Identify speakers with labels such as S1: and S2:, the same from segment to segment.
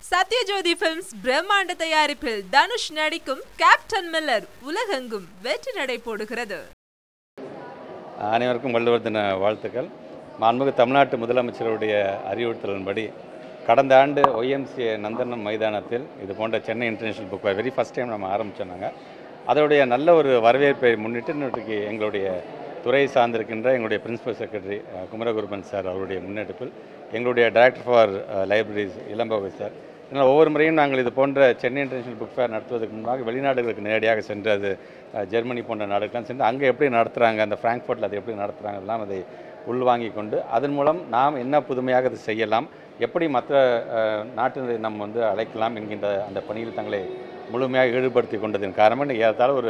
S1: Sathyajothi films பிரம்மாண்ட தயாரிப்பில் தனுஷ் நடிக்கும் கேப்டன் மில்லர் உலகெங்கும் வெற்றி நடை போடுகிறது.
S2: அனைவருக்கும் வள்ளுவர் தின வாழ்த்துக்கள். மாண்புமிகு தமிழ்நாட்டு முதலமைச்சருடைய அறிவுறுத்தலின்படி கடந்த ஆண்டு OMCA நந்தனம் மைதானத்தில் இது போன்ற Chennai international book very first time நம்ம ஆரம்பிச்சோன்னாங்க. அதோடைய நல்ல ஒரு வரவேற்பை முன்னிட்டு இன்றைக்கு எங்களுடைய துறை சார்ந்திருக்கின்ற எங்களுடைய பிரின்சிபல் செக்ரட்டரி குமரகுருபன் சார் அவருடைய முன்னெடுப்பில் எங்களுடைய director for libraries Ilambagai sir இதனால் ஒவ்வொரு முறையும் நாங்கள் இது போன்ற சென்னை இன்டர்நேஷனல் புக் ஃபேர் நடத்துவதற்கு முன்பாக வெளிநாடுகளுக்கு நேரடியாக சென்று அது ஜெர்மனி போன்ற நாடுகள்லாம் சென்று அங்கே எப்படி நடத்துகிறாங்க, அந்த ஃப்ராங்க்ஃபர்ட்டில் அதை எப்படி நடத்துகிறாங்க எல்லாம் அதை உள்வாங்கி கொண்டு அதன் மூலம் நாம் என்ன புதுமையாக அதை செய்யலாம், எப்படி மற்ற நாட்டினரை நம்ம அழைக்கலாம் என்கின்ற அந்த பணியில் தங்களை முழுமையாக ஈடுபடுத்தி கொண்டதின் காரணமாக ஏறத்தாழ ஒரு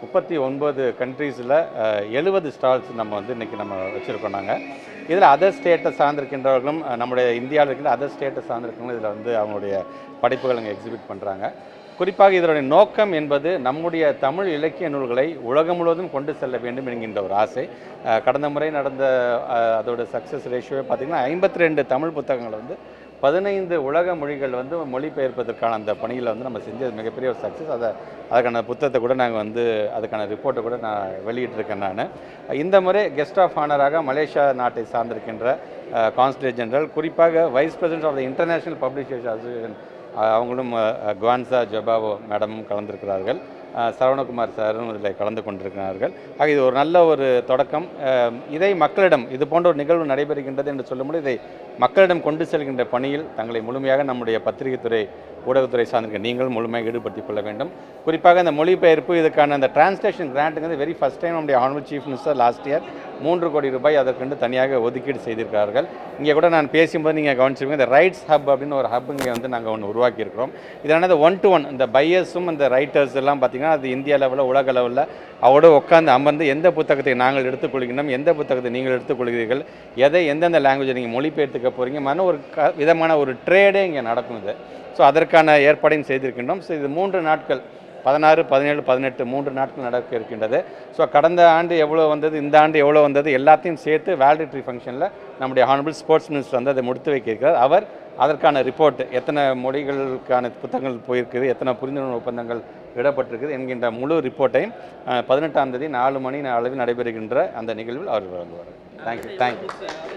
S2: 39 கண்ட்ரீஸில் 70 ஸ்டால்ஸ் நம்ம இன்றைக்கி நம்ம வச்சுருக்கோம். நாங்கள் இதில் அதர் ஸ்டேட்டை சார்ந்திருக்கின்றவர்களும் நம்முடைய இந்தியாவில் இருக்கின்ற அதர் ஸ்டேட்டை சார்ந்திருக்கிறவங்களும் இதில் அவங்களுடைய படைப்புகள் அங்கே எக்ஸிபிட் பண்ணுறாங்க. குறிப்பாக இதனுடைய நோக்கம் என்பது நம்முடைய தமிழ் இலக்கிய நூல்களை உலகம் முழுவதும் கொண்டு செல்ல வேண்டும் என்கின்ற ஒரு ஆசை. கடந்த முறை நடந்த அதோட சக்ஸஸ் ரேஷியோவே பார்த்திங்கன்னா 52 தமிழ் புத்தகங்களை 15 உலக மொழிகள் மொழிபெயர்ப்பதற்கான அந்த பணியில் நம்ம செஞ்சது மிகப்பெரிய ஒரு சக்ஸஸ். அதுக்கான புத்தகத்தை கூட நாங்கள் அதுக்கான ரிப்போர்ட்டை கூட நான் வெளியிட்டிருக்கேன். நான் இந்த முறை கெஸ்ட் ஆஃப் ஆனராக மலேசியா நாட்டை சார்ந்திருக்கின்ற கான்சுலேட் ஜெனரல், குறிப்பாக vice president of the international publishers association அவங்களும் குவான்சா ஜொபாவோ மேடமும் கலந்திருக்கிறார்கள். சரவணகுமார் சாரும் இதில் கலந்து கொண்டிருக்கிறார்கள். ஆக இது ஒரு நல்ல ஒரு தொடக்கம். இதை மக்களிடம் இது போன்ற ஒரு நிகழ்வு நடைபெறுகின்றது என்று சொல்லும்போது இதை மக்களிடம் கொண்டு செல்கின்ற பணியில் தங்களை முழுமையாக நம்முடைய பத்திரிகைத்துறை ஊடகத்துறை சார்ந்திருக்க நீங்களும் முழுமையாக ஈடுபடுத்திக் கொள்ள வேண்டும். குறிப்பாக இந்த மொழிபெயர்ப்பு இதுக்கான அந்த டிரான்ஸ்லேஷன் கிராண்ட்டுங்கிறது வெரி ஃபஸ்ட் டைம் நம்முடைய honourable chief minister last year 3 crore ரூபாய் அதற்கென்று தனியாக ஒதுக்கீடு செய்திருக்கிறார்கள். இங்கே கூட நான் பேசும்போது நீங்கள் கவனிச்சிருக்கீங்க, இந்த ரைட்ஸ் ஹப் அப்படின்னு ஒரு ஹப் இங்கே நாங்கள் ஒன்று உருவாக்கியிருக்கிறோம். இதனால் 1-to-1 இந்த பையர்ஸும் இந்த ரைட்டர்ஸ் எல்லாம் பார்த்திங்கன்னா அது இந்தியா லெவலில் உலக லெவலில் அவரோட உட்காந்து அமர்ந்து எந்த புத்தகத்தை நாங்கள் எடுத்துக்கொள்கின்றோம், எந்த புத்தகத்தை நீங்கள் எடுத்துக்கொள்கிறீர்கள், எதை எந்தெந்த லாங்குவேஜை நீங்கள் மொழிபெயர்த்துக்க போகிறீங்க ஒரு விதமான ஒரு ட்ரேடே இங்கே நடக்கும். இது ஸோ அதற்கான ஏற்பாடையும் செய்திருக்கின்றோம். ஸோ இது 3 நாட்கள் 16, 17, 18 3 நாட்கள் நடக்க இருக்கின்றது. ஸோ கடந்த ஆண்டு எவ்வளோ வந்தது, இந்த ஆண்டு எவ்வளோ வந்தது எல்லாத்தையும் சேர்த்து வேலிடிட்டி ஃபங்க்ஷனில் நம்முடைய ஹானரபிள் ஸ்போர்ட்ஸ் மினிஸ்டர் அதை முடித்து வைக்க இருக்கிறார். அவர் அதற்கான ரிப்போர்ட் எத்தனை மொழிகளுக்கான புத்தகங்கள் போயிருக்குது, எத்தனை புரிந்துணர்வு ஒப்பந்தங்கள் இடப்பட்டிருக்குது என்கின்ற முழு ரிப்போர்ட்டையும் 18ஆம் தேதி 4 மணி அளவில் நடைபெறுகின்ற அந்த நிகழ்வில் அவர் வழங்குவார். தேங்க்யூ.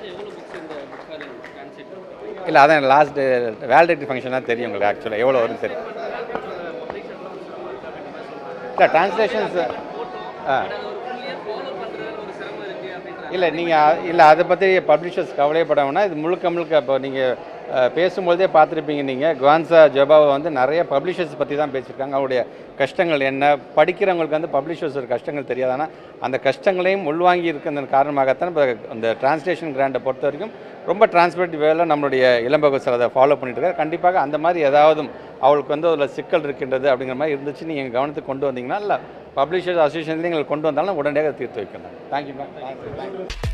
S2: இல்லை அதான் லாஸ்ட் வேலிடிட்டி ஃபங்க்ஷன் தான் தெரியும் உங்களுக்கு ஆக்சுவலாக எவ்வளோ வரும் தெரியும். இல்லை டிரான்ஸ்லேஷன்ஸ் இல்லை அதை பற்றி பப்ளிஷர்ஸ் கவலைப்பட வேணாம். இது முழுக்க இப்போ நீங்கள் பேசும்போதே பார்த்துருப்பீங்க. நீங்கள் குவான்சா ஜொபாவை நிறைய பப்ளிஷர்ஸ் பற்றி தான் பேசியிருக்காங்க. அவருடைய கஷ்டங்கள் என்ன, படிக்கிறவங்களுக்கு பப்ளிஷர்ஸ் ஒரு கஷ்டங்கள் தெரியாது. ஆனால் அந்த கஷ்டங்களையும் உள்வாங்கி இருக்கிற காரணமாகத்தான் இப்போ அந்த டிரான்ஸ்லேஷன் கிராண்டை பொறுத்த வரைக்கும் ரொம்ப டிரான்ஸ்பரண்ட் வேலை நம்மளுடைய இளம்பகை சார் அதை ஃபாலோ பண்ணிட்டு இருக்காரு. கண்டிப்பாக அந்த மாதிரி ஏதாவது அவளுக்கு அதில் சிக்கல் இருக்கின்றது அப்படிங்கிற மாதிரி இருந்துச்சு நீங்கள் கவனத்துக்கு கொண்டு வந்தீங்கன்னா இல்லை பப்ளிஷர்ஸ் அசோசியேஷன்லேயும் எங்களுக்கு கொண்டு வந்தாலும் உடனடியாக தீர்த்து வைக்கணும். Thank you ma'am.